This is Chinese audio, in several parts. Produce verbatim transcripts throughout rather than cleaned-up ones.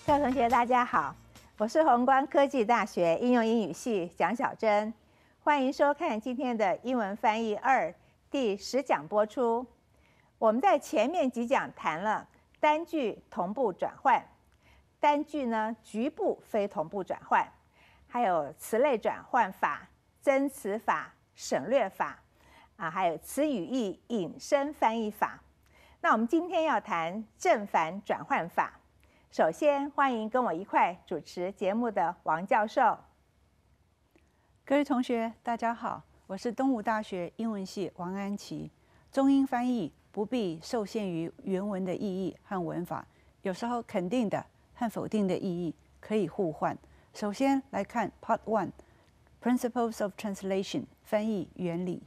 各位同学，大家好，我是宏观科技大学应用英语系蒋小珍，欢迎收看今天的英文翻译二第十讲播出。我们在前面几讲谈了单句同步转换，单句呢局部非同步转换，还有词类转换法、增词法、省略法啊，还有词语义引申翻译法。那我们今天要谈正反转换法。首先，欢迎跟我一块主持节目的王教授。 各位同学，大家好，我是东吴大学英文系王安琪。中英翻译不必受限于原文的意义和文法，有时候肯定的和否定的意义可以互换。首先来看 Part One Principles of Translation 翻译原理。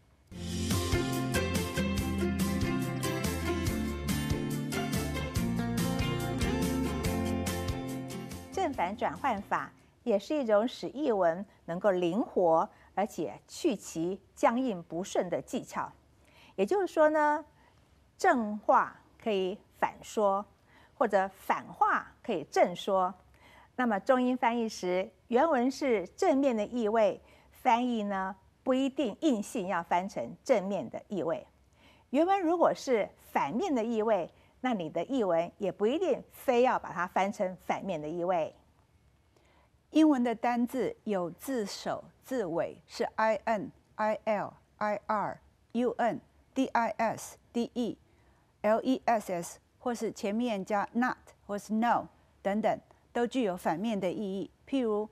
正反转换法也是一种使译文能够灵活而且去其僵硬不顺的技巧。也就是说呢，正话可以反说，或者反话可以正说。那么中英翻译时，原文是正面的意味，翻译呢不一定硬性要翻成正面的意味。原文如果是反面的意味，那你的译文也不一定非要把它翻成反面的意味。 英文的单字有字首、字尾是 I N、I L、I R、U N、D I S、D E、L E S S， 或是前面加 not 或是 no 等等，都具有反面的意义。譬如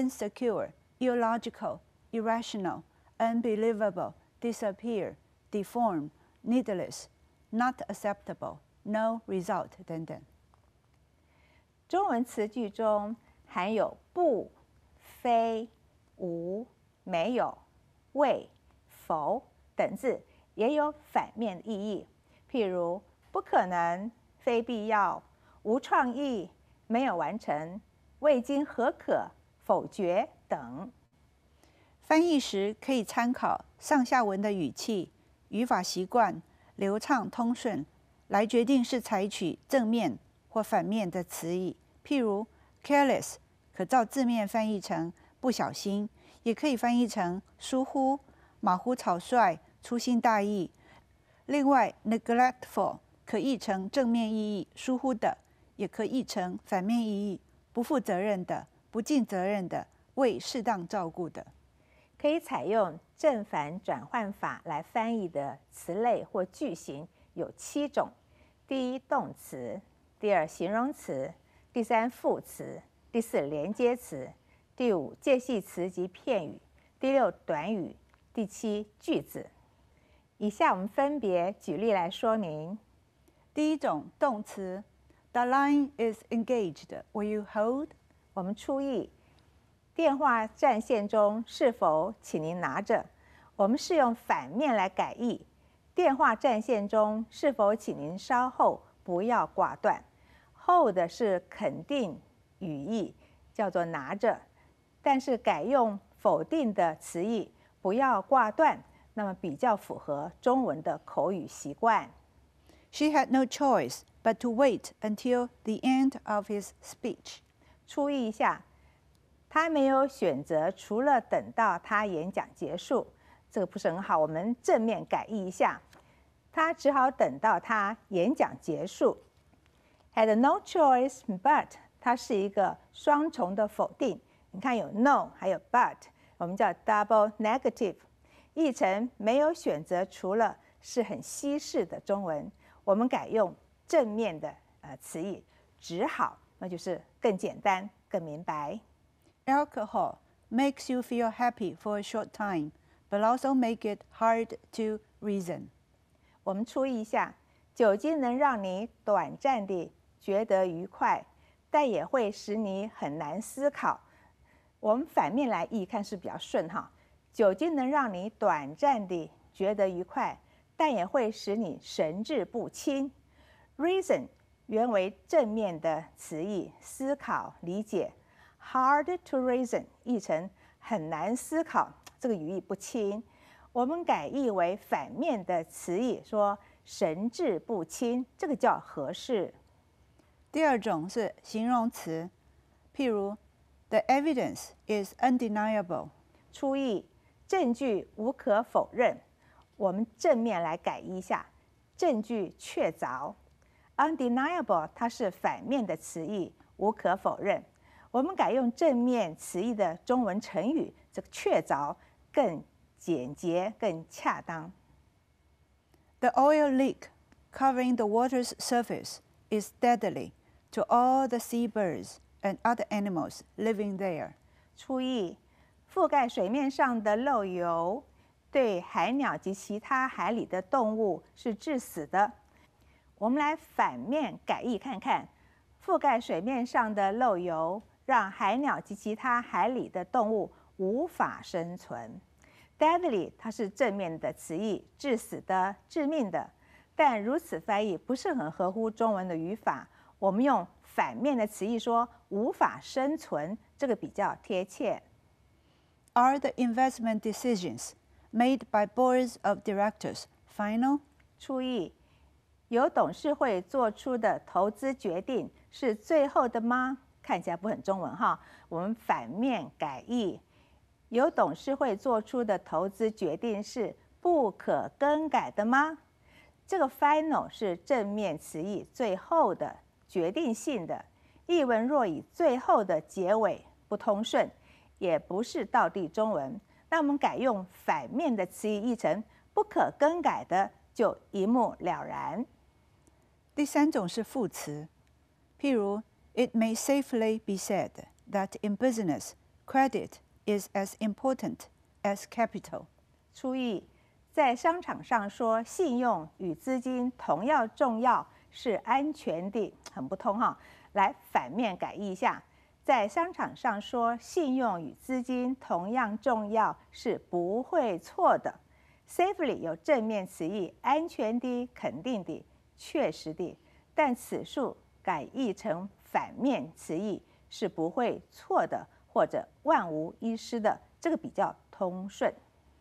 insecure、illogical、irrational、unbelievable、disappear、deform、needless、not acceptable、no result 等等。 中文词句中含有不、非、无、没有、未、否等字，也有反面意义。譬如不可能、非必要、无创意、没有完成、未经核可、否决等。 翻译时可以参考上下文的语气、语法习惯、流畅通顺，来决定是采取正面或反面的词义。譬如 careless 可照字面翻译成不小心，也可以翻译成疏忽、马虎草率、粗心大意。另外 neglectful 可译成正面意义疏忽的，也可译成反面意义不负责任的、不尽责任的、未适当照顾的。 可以采用正反转换法来翻译的词类或句型有七种：第一，动词；第二，形容词；第三，副词；第四，连接词；第五，介系词及片语；第六，短语；第七，句子。以下我们分别举例来说明。 第一种动词 ，The line is engaged. Will you hold？ 我们出译电话占线中，是否请您拿着？我们是用反面来改译，电话占线中，是否请您稍后不要挂断。hold 是肯定语义，叫做拿着，但是改用否定的词义，不要挂断，那么比较符合中文的口语习惯。 She had no choice but to wait until the end of his speech. 注意一下，他没有选择，除了等到他演讲结束。这个不是很好，我们正面改译一下，他只好等到他演讲结束。Had no choice but， 它是一个双重的否定。你看有 no 还有 but， 我们叫 double negative， 译成没有选择，除了是很西式的中文。我们改用正面的呃词义，只好，那就是更简单、更明白。 Alcohol makes you feel happy for a short time, but also make it hard to reason. 我们注意一下，酒精能让你短暂地觉得愉快，但也会使你很难思考。我们反面来译，看是比较顺哈。酒精能让你短暂地觉得愉快，但也会使你神志不清。Reason 原为正面的词义，思考、理解。Hard to reason 译成很难思考，这个语义不清。我们改译为反面的词义，说神志不清，这个叫合适。 第二种是形容词，譬如 The evidence is undeniable。 出意，证据无可否认。我们正面来改一下，证据确凿。undeniable 它是反面的词义，无可否认。我们改用正面词义的中文成语，这个确凿更简洁、更恰当。 The oil leak covering the water's surface is deadly to all the seabirds and other animals living there。 出意，覆盖水面上的漏油对海鸟及其他海里的动物是致死的。我们来反面改译看看，覆盖水面上的漏油让海鸟及其他海里的动物无法生存。Deadly 它是正面的词义，致死的、致命的，但如此翻译不是很合乎中文的语法。我们用反面的词义说无法生存，这个比较贴切。 Are the investment decisions made by boards of directors final？ 出意，由董事会做出的投资决定是最后的吗？看起来不很中文哈，我们反面改译，由董事会做出的投资决定是不可更改的吗？这个 final 是正面词义，最后的、决定性的。译文若以最后的结尾不通顺，也不是道地中文。那我们改用反面的词义译成不可更改的，就一目了然。 第三种是副词，譬如 It may safely be said that in business, credit is as important as capital。 出意，在商场上说信用与资金同样重要，是安全的，很不通哈。来反面改译一下，在商场上说信用与资金同样重要，是不会错的。Safely 有正面词义，安全的、肯定的、确实的，但此处改译成反面词义，是不会错的或者万无一失的，这个比较通顺。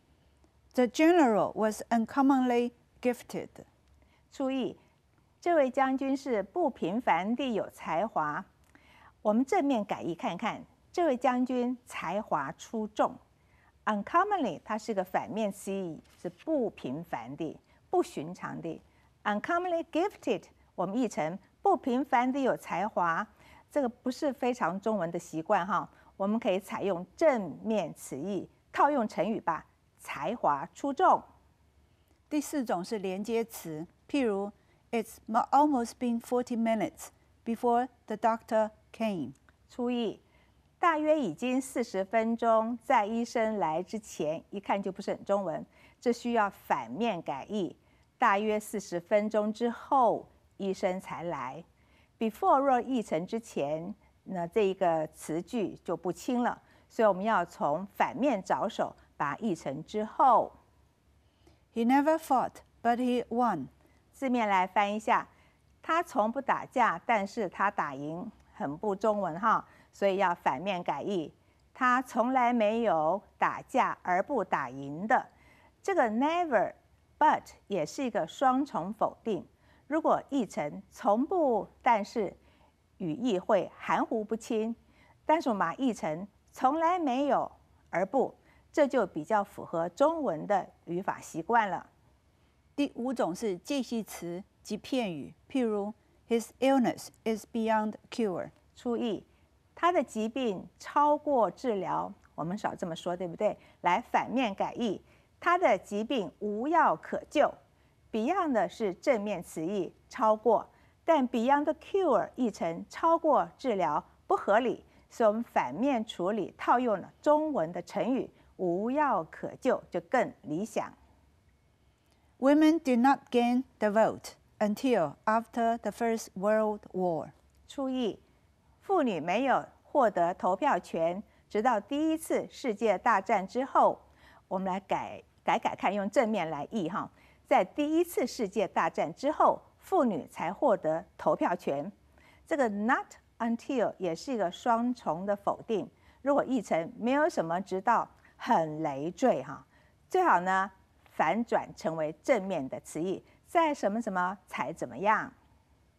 The general was uncommonly gifted。 注意，这位将军是不平凡地有才华。我们正面改译看看，这位将军才华出众。Uncommonly 它是个反面词义，是不平凡的、不寻常的。Uncommonly gifted 我们译成不平凡地有才华，这个不是非常中文的习惯哈。我们可以采用正面词义，套用成语吧，才华出众。 第四种是连接词，譬如 It's almost been forty minutes before the doctor came。 注意，大约已经四十分钟，在医生来之前，一看就不是很中文，这需要反面改译。大约四十分钟之后，医生才来。Before 若译成之前，那这一个词句就不清了，所以我们要从反面着手，把它译成之后。 He never fought, but he won。 字面来翻译一下，他从不打架，但是他打赢，很不中文哈，所以要反面改译。他从来没有打架而不打赢的。这个 never but 也是一个双重否定，如果译成从不，但是语义会含糊不清。但是我们把它译成从来没有而不，这就比较符合中文的语法习惯了。 第五种是介系词及片语，譬如 His illness is beyond cure。 注意，他的疾病超过治疗，我们少这么说，对不对？来反面改译，他的疾病无药可救。Beyond 的是正面词义，超过，但 Beyond cure 译成超过治疗不合理，所以我们反面处理，套用了中文的成语无药可救，就更理想。 Women did not gain the vote until after the First World War。 注意，妇女没有获得投票权，直到第一次世界大战之后。我们来改改改看，用正面来译哈。在第一次世界大战之后，妇女才获得投票权。这个 not until 也是一个双重的否定，如果译成没有什么直到，很累赘哈。最好呢反转成为正面的词义，在什么什么才怎么样。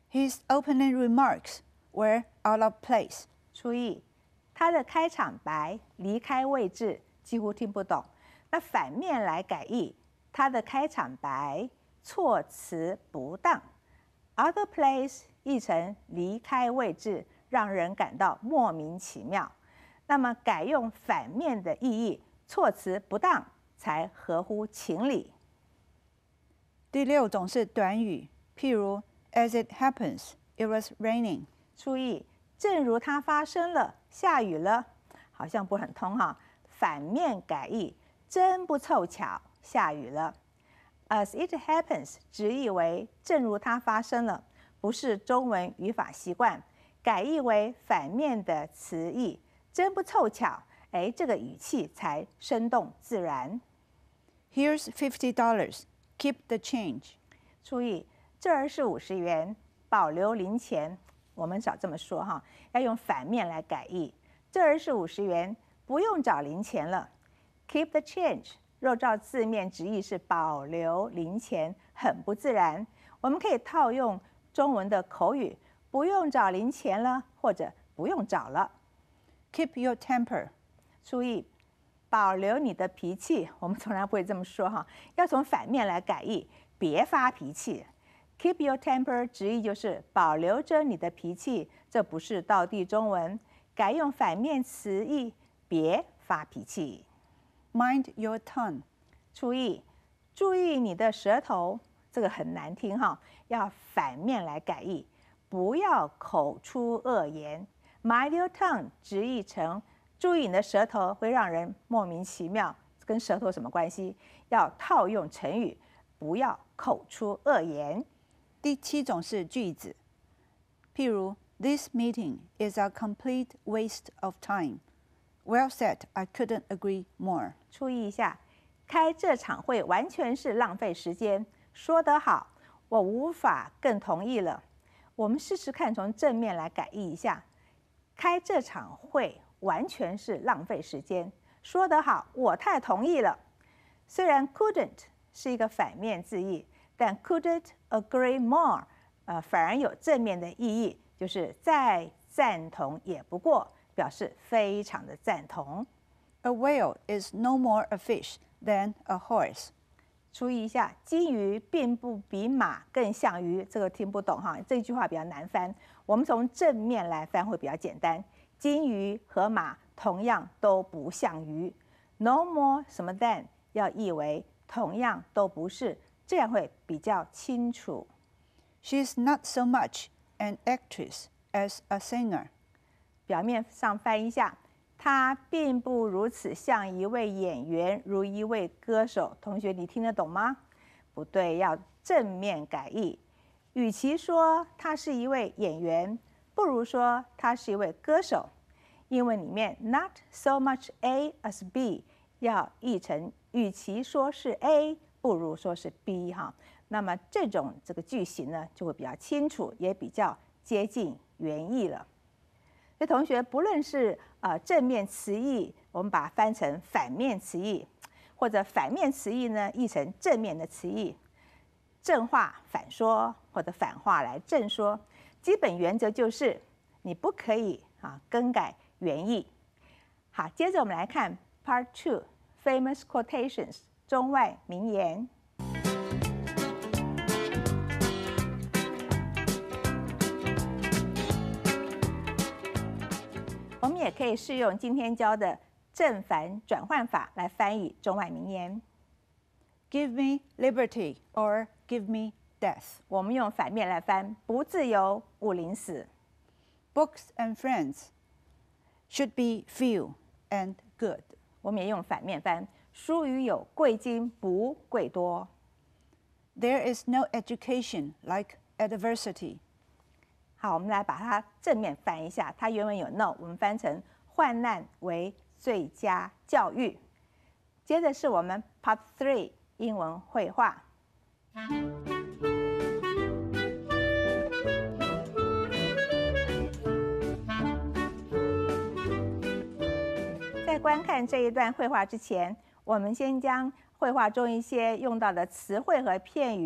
His opening remarks were out of place. 注意，他的开场白离开位置，几乎听不懂。那反面来改译，他的开场白措辞不当。out of place 译成离开位置，让人感到莫名其妙。那么改用反面的意义，措辞不当才合乎情理。 第六种是短语，譬如 As it happens, it was raining. 注意，正如它发生了，下雨了，好像不很通哈。反面改译，真不凑巧，下雨了。As it happens 直译为正如它发生了，不是中文语法习惯，改译为反面的词义，真不凑巧，哎，这个语气才生动自然。 Here's fifty dollars. Keep the change. 注意，这儿是五十元，保留零钱。我们少这么说哈，要用反面来改译。这儿是五十元，不用找零钱了。Keep the change， 若照字面直译是保留零钱，很不自然。我们可以套用中文的口语，不用找零钱了，或者不用找了。 Keep your temper. 注意，保留你的脾气，我们从来不会这么说哈，要从反面来改译，别发脾气。Keep your temper 直译就是保留着你的脾气，这不是道地中文，改用反面词义，别发脾气。 Mind your tongue. 注意，注意你的舌头，这个很难听哈，要反面来改译，不要口出恶言。Mind your tongue 直译成注意你的舌头，会让人莫名其妙，跟舌头有什么关系？要套用成语，不要口出恶言。 第七种是句子，譬如 This meeting is a complete waste of time. Well said, I couldn't agree more. 注意一下，开这场会完全是浪费时间。说得好，我无法更同意了。我们试试看，从正面来改译一下，开这场会完全是浪费时间。说得好，我太同意了。虽然 couldn't 是一个反面字义，但 couldn't agree more， 呃，反而有正面的意义，就是再赞同也不过，表示非常的赞同。 A whale is no more a fish than a horse. 注意一下，金鱼并不比马更像鱼，这个听不懂哈，这句话比较难翻。我们从正面来翻会比较简单。金鱼和马同样都不像鱼。No more 什么 than 要译为同样都不是，这样会比较清楚。 She is not so much an actress as a singer. 表面上翻一下，她并不如此像一位演员，如一位歌手。同学，你听得懂吗？不对，要正面改译。与其说她是一位演员，不如说她是一位歌手。英文里面 not so much A as B 要译成与其说是 A， 不如说是 B 哈。那么这种这个句型呢，就会比较清楚，也比较接近原意了。所以同学，不论是呃正面词义，我们把它翻成反面词义，或者反面词义呢译成正面的词义，正话反说或者反话来正说，基本原则就是你不可以啊更改原意。好，接着我们来看 Part Two Famous Quotations 中外名言。我们也可以适用今天教的正反转换法来翻译中外名言。 Give me liberty or give me death. 我们用反面来翻，不自由勿临死。 Books and friends should be few and good. 我们也用反面翻，书与有贵精不贵多。 There is no education like adversity. 好，我们来把它正面翻一下，它原文有 no， 我们翻成患难为最佳教育。接着是我们 Part Three 英文绘画。在观看这一段绘画之前，我们先将绘画中一些用到的词汇和片语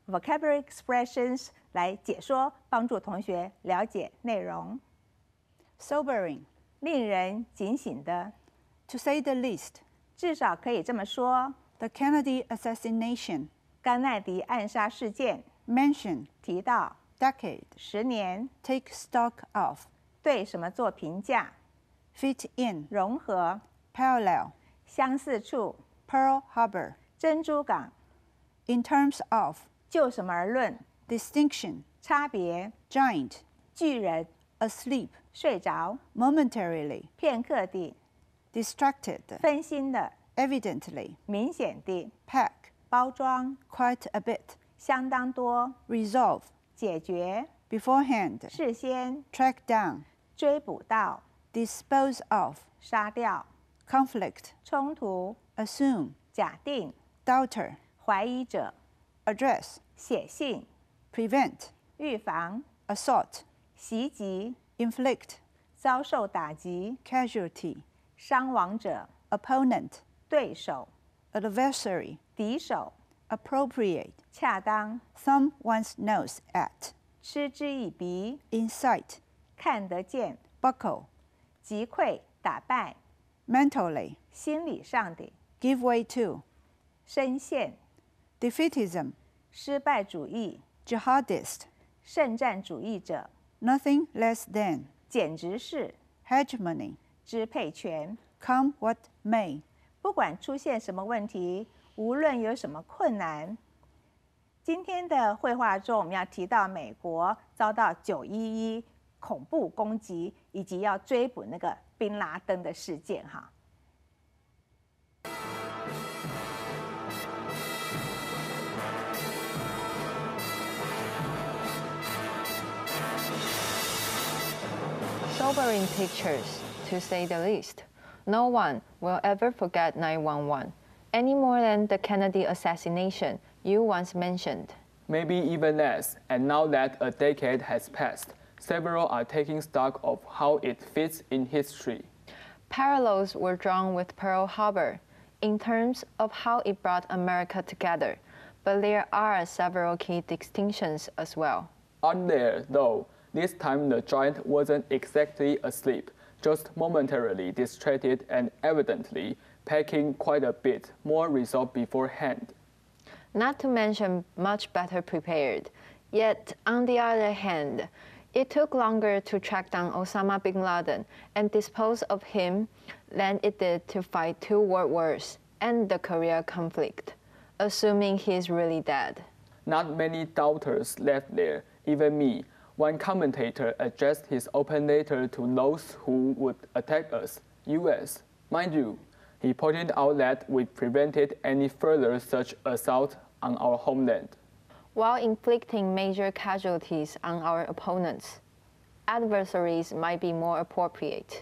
vocabulary expressions 来解说，帮助同学了解内容。 sobering, 令人警醒的， to say the least. 至少可以这么说。 The Kennedy assassination, 甘奈迪暗杀事件 mention, 提到 decade, 十年， take stock of, 对什么做评价？ fit in, 融合、 parallel, 相似处、 Pearl Harbor, 珍珠港， in terms of, 就什么而论？ distinction, 差别、 giant, 巨人、 asleep, 睡着、 momentarily, 片刻地、 distracted, 分心的、 evidently, 明显地、 pack, 包装、 quite a bit, 相当多、 resolve, 解决、 beforehand, 事先、 track down, 追捕到、 dispose of, 杀掉、 conflict, 冲突、 assume, 假定、 doubter, 怀疑者、 address, 写信、 prevent, 预防、 assault, 袭击、 inflict, 遭受打击、 casualty, 伤亡者、 opponent, 对手、 adversary, 敌手、 appropriate, 恰当、 thumb one's nose at, 嗤之以鼻、 incite, 看得见、 buckle, 击溃、打败、 mentally, 心理上的、 give way to, 深陷、 defeatism, 失败主义、 jihadist, 圣战主义者、 nothing less than, 简直是 hegemony, 支配权。 come what may, 不管出现什么问题，无论有什么困难，今天的绘画中我们要提到美国遭到九一一恐怖攻击，以及要追捕那个宾拉登的事件哈。 Sobering pictures, to say the least. No one will ever forget nine one one, any more than the Kennedy assassination you once mentioned. Maybe even less, and now that a decade has passed, several are taking stock of how it fits in history. Parallels were drawn with Pearl Harbor in terms of how it brought America together, but there are several key distinctions as well. On there, though, this time the giant wasn't exactly asleep, just momentarily distracted and evidently packing quite a bit more resolve beforehand. Not to mention much better prepared. Yet, on the other hand, it took longer to track down Osama bin Laden and dispose of him than it did to fight two world wars and the Korea conflict, assuming he's really dead. Not many doubters left there, even me. One commentator addressed his open letter to those who would attack us, U S. Mind you, he pointed out that we prevented any further such assault on our homeland, while inflicting major casualties on our opponents. Adversaries might be more appropriate.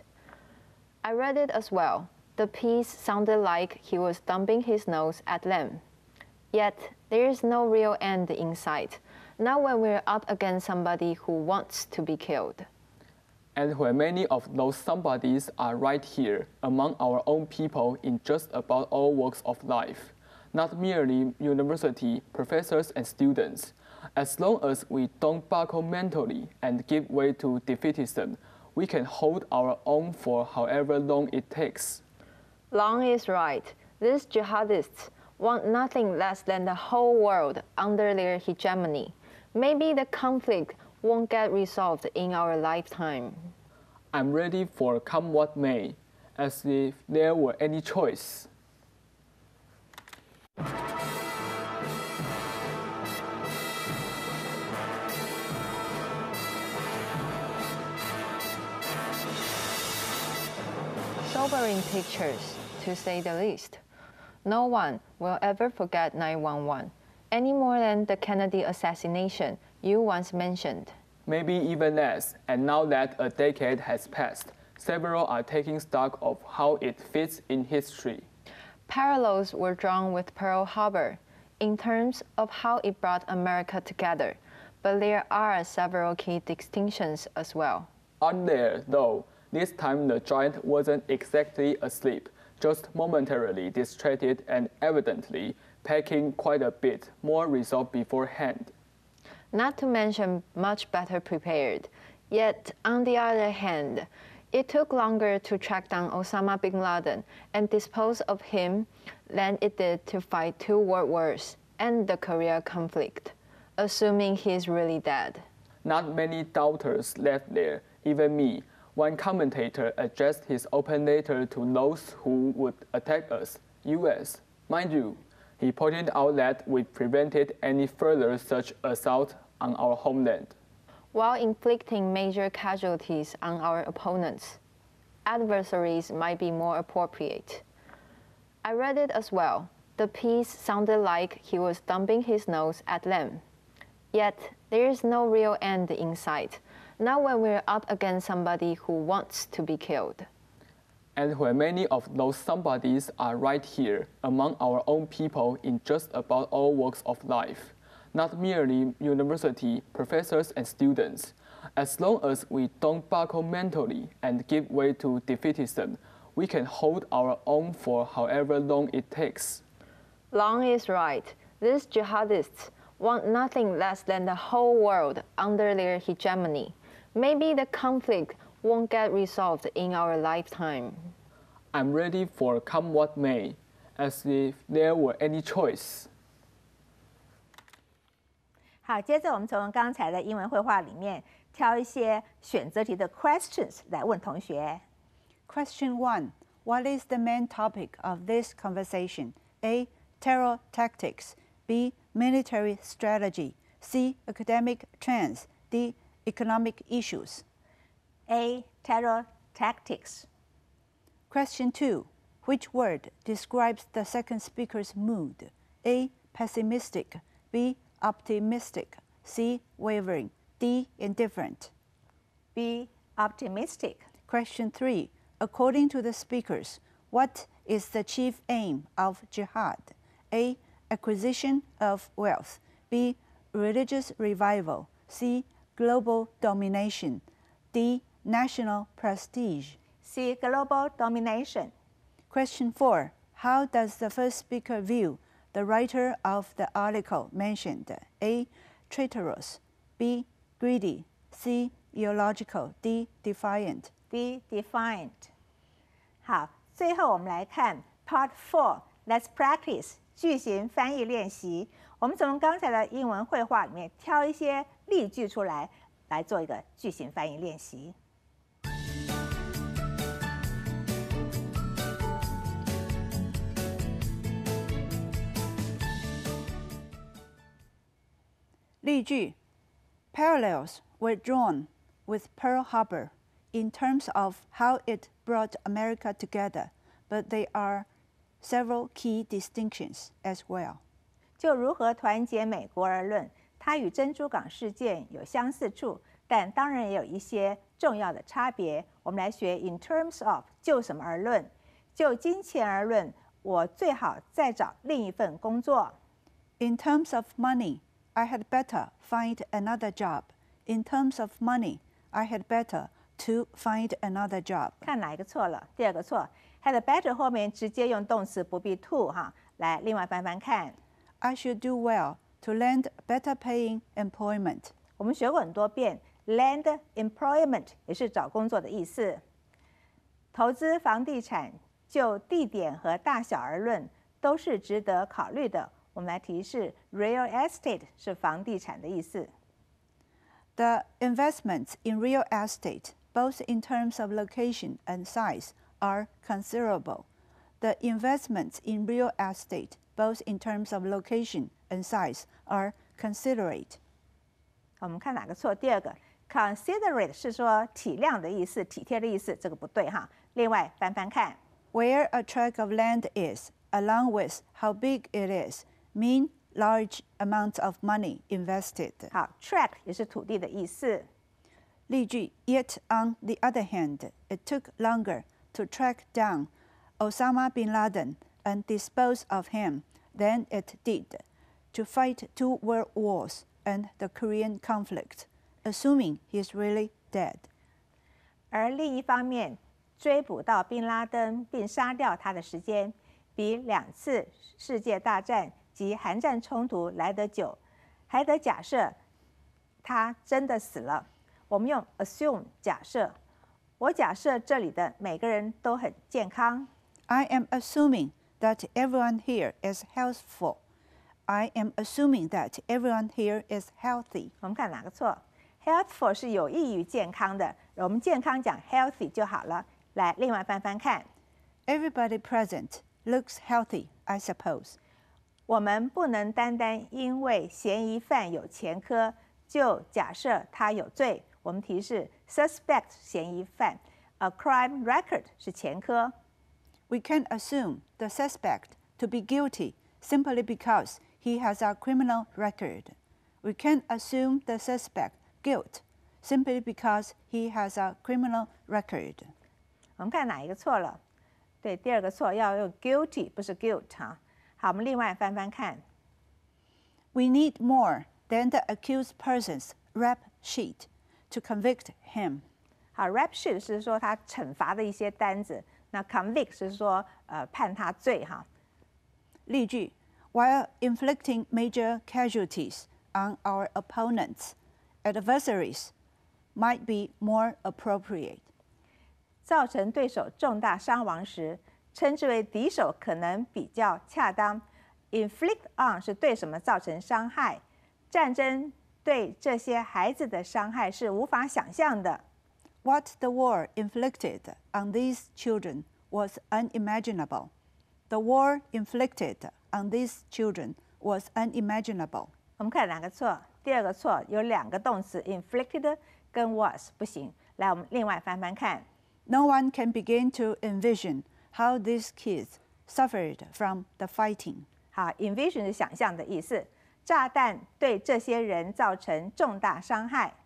I read it as well. The piece sounded like he was thumbing his nose at them. Yet, there is no real end in sight, not when we're up against somebody who wants to be killed. and where many of those somebodies are right here among our own people in just about all walks of life, not merely university professors and students. As long as we don't buckle mentally and give way to defeatism, we can hold our own for however long it takes. Long is right. These jihadists want nothing less than the whole world under their hegemony. Maybe the conflict won't get resolved in our lifetime. I'm ready for come what may, as if there were any choice. Sobering pictures, to say the least. No one will ever forget nine one one, any more than the Kennedy assassination you once mentioned. Maybe even less, and now that a decade has passed, several are taking stock of how it fits in history. Parallels were drawn with Pearl Harbor in terms of how it brought America together, but there are several key distinctions as well. On there, though, this time the giant wasn't exactly asleep, just momentarily distracted and evidently packing quite a bit more resolve beforehand. Not to mention much better prepared. Yet, on the other hand, it took longer to track down Osama bin Laden and dispose of him than it did to fight two world wars and the Korea conflict, assuming he's really dead. Not many doubters left there, even me. One commentator addressed his open letter to those who would attack us, U S. Mind you, he pointed out that we prevented any further such assault on our homeland, while inflicting major casualties on our opponents. Adversaries might be more appropriate. I read it as well. The piece sounded like he was thumbing his nose at them. Yet, there is no real end in sight, not when we're up against somebody who wants to be killed. And when many of those somebodies are right here, among our own people in just about all walks of life, not merely university professors and students. As long as we don't buckle mentally and give way to defeatism, we can hold our own for however long it takes. Long is right. These jihadists want nothing less than the whole world under their hegemony. Maybe the conflict won't get resolved in our lifetime. I'm ready for come what may, as if there were any choice. 好，接着我们从刚才的英文绘画里面挑一些选择题的 questions 来问同学。 Question one. What is the main topic of this conversation? A. Terror tactics. B. Military strategy. C. Academic trends. D. Economic issues. A. Terror tactics. Question two. Which word describes the second speaker's mood? A. Pessimistic. B. Optimistic. C. Wavering. D. Indifferent. B. Optimistic. Question three. According to the speakers, what is the chief aim of jihad? A. Acquisition of wealth. B. Religious revival. C. Global domination. D. National prestige. C. Global domination. Question four. How does the first speaker view the writer of the article mentioned? A. Traitorous. B. Greedy. C. Illogical. D. Defiant. D. Defiant. 好，最后我们来看 Part Four. Let's practice 句型翻译练习。我们从刚才的英文绘画里面挑一些例句出来，来做一个句型翻译练习。 例句 Parallels were drawn with Pearl Harbor in terms of how it brought America together, but there are several key distinctions as well. 就如何团结美国而论，它与珍珠港事件有相似处，但当然也有一些重要的差别。我们来学 in terms of 就什么而论，就金钱而论，我最好再找另一份工作。 In terms of money, I had better find another job. In terms of money, I had better to find another job. 看哪一个错了？第二个错 ，had better 后面直接用动词，不必 to 哈。来，另外翻翻看。 I should do well to land better paying employment. 我们学过很多遍 ，land employment 也是找工作的意思。投资房地产，就地点和大小而论，都是值得考虑的。我们来提示 ，real estate 是房地产的意思。 The investments in real estate, both in terms of location and size, are considerable. The investments in real estate, both in terms of location and size, are considerate. 我们看哪个错？第二个 ，considerate 是说体谅的意思、体贴的意思，这个不对哈。另外翻翻看 ，Where a tract of land is, along with how big it is, mean large amounts of money invested. 好 ，tract 也是土地的意思。 例句 Yet on the other hand, it took longer to track down Osama bin Laden and dispose of him than it did to fight two world wars and the Korean conflict, assuming he's really dead. 而另一方面，追捕到宾拉登并杀掉他的时间，比两次世界大战及寒战冲突来得久，还得假设他真的死了。我们用 assume 假设，我假设这里的每个人都很健康。 I am assuming that everyone here is healthful. I am assuming that everyone here is healthy. 我们看哪个错 ？healthful 是有益于健康的，我们健康讲 healthy 就好了。来，另外翻翻看。 Everybody present looks healthy, I suppose. 我们不能单单因为嫌疑犯有前科，就假设他有罪。我们提示 suspect 嫌疑犯 ，a crime record 是前科。 We can assume the suspect to be guilty simply because he has a criminal record. We can assume the suspect guilt simply because he has a criminal record. 我们看哪一个错了？对，第二个错要用 guilty， 不是 guilt 哈。好，我们另外翻翻看。 We need more than the accused person's rap sheet to convict him. 好 ，rap sheet 是说他惩罚的一些单子，那 convict 是说呃判他罪哈。 例句 While inflicting major casualties on our opponents, adversaries might be more appropriate. 造成对手重大伤亡时，称之为敌手可能比较恰当。inflict on 是对什么造成伤害？战争对这些孩子的伤害是无法想象的。 What the war inflicted on these children was unimaginable. The war inflicted on these children was unimaginable. 我们看哪个错？第二个错有两个动词 inflicted 跟 was 不行。来，我们另外翻翻看。 No one can begin to envision how these kids suffered from the fighting. 好 ，envision 是想象的意思。炸弹对这些人造成重大伤害。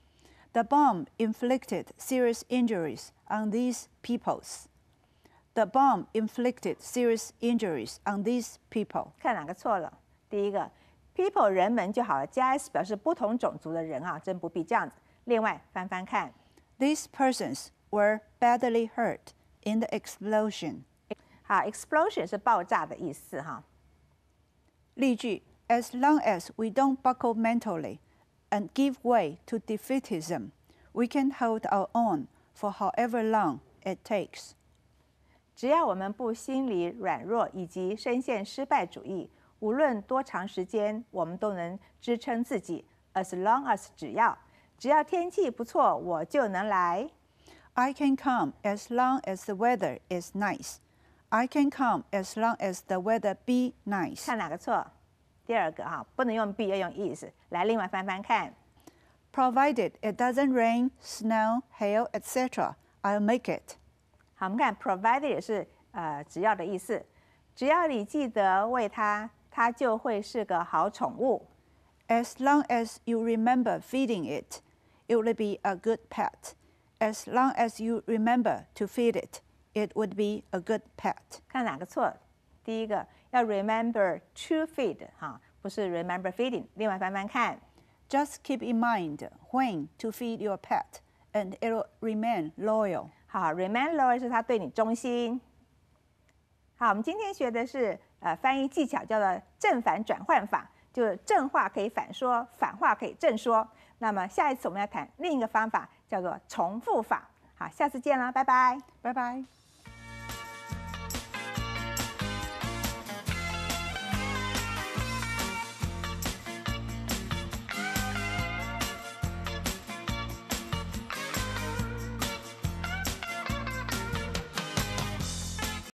The bomb inflicted serious injuries on these peoples. The bomb inflicted serious injuries on these people. 看哪个错了？第一个 people 人们就好了，加 s 表示不同种族的人啊，真不必这样子。另外翻翻看 These persons were badly hurt in the explosion. 好 ，explosion 是爆炸的意思哈。 例句 As long as we don't buckle mentally and give way to defeatism, we can hold our own for however long it takes. 只要我们不心里软弱以及深陷失败主义，无论多长时间，我们都能支撑自己。As long as 只要只要天气不错，我就能来。 I can come as long as the weather is nice. I can come as long as the weather be nice. 看哪个错？第二个哈，不能用 be， 要用 is。来，另外翻翻看。 Provided it doesn't rain, snow, hail, et cetera, I'll make it. 好，我们看 provided 也是呃只要的意思。只要你记得喂它，它就会是个好宠物。 As long as you remember feeding it, it will be a good pet. As long as you remember to feed it, it would be a good pet. 看哪个错？第一个要 remember to feed 哈，不是 remember feeding。另外翻翻看。 Just keep in mind when to feed your pet, and it will remain loyal. 好 ，remain loyal 是它对你忠心。好，我们今天学的是呃翻译技巧，叫做正反转换法，就是正话可以反说，反话可以正说。那么下一次我们要谈另一个方法，叫做重复法。好，下次见了，拜拜， 拜拜。